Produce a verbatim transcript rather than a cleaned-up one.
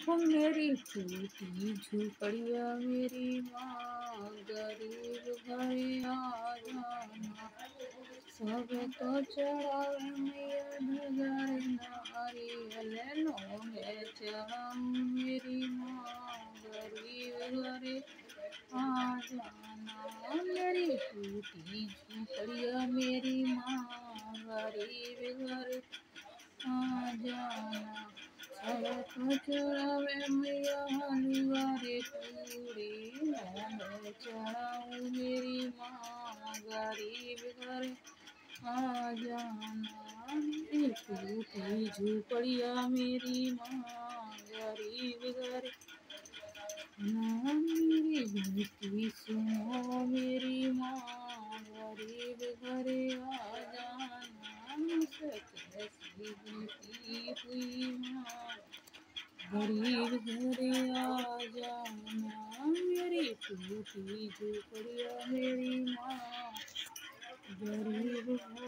हो मेरी टूटी झुपड़िया मेरी माँ, गरीब घर आ जाना। सब तो चढ़ावे मैया ढगर नारियल लौंगे चढ़ाऊं मेरी माँ, गरीब घर आ जाना। मेरी टूटी झुपड़िया मेरी माँ, गरीब घर आ जाना। सब तो चढ़ावे मैया हलवा रे पूरी, मैं चढ़ाऊं मेरी माँ, गरीब घर आ जाना। मेरी टूटी झुपड़िया मेरी माँ, गरीब घर ना। मेरी बेटी सुनो मेरी माँ, गरीब घर आ जाना। मुझसे कैसी बेटी हुई माँ, गरीब घर आ जाना। मेरी टूटी झुपड़िया मेरी माँ, गरीब